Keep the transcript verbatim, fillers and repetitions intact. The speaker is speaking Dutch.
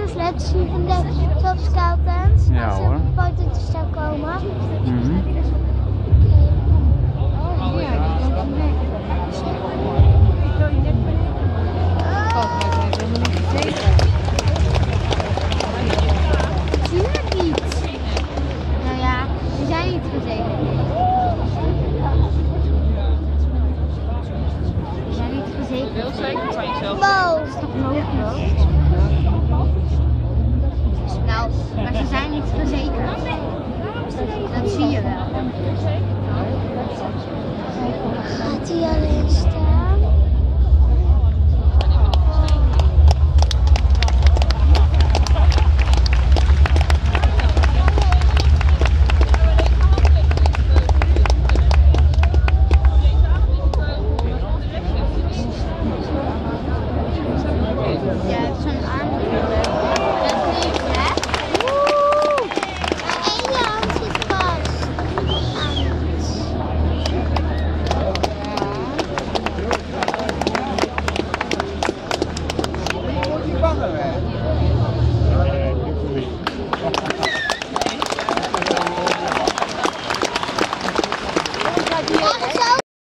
foto's laten zien van de Top Skeletons. Ja als er hoor. een fototoestel komen. Mm-hmm. Oh ja, die is niet mee. Tuurlijk niet. Nou ja, we zijn niet verzekerd. We zijn niet verzekerd. Heel zeker van jezelf. Wow. Dat is toch logisch? Nou, maar ze zijn niet verzekerd. Dat zie je wel. Gaat hij alleen staan?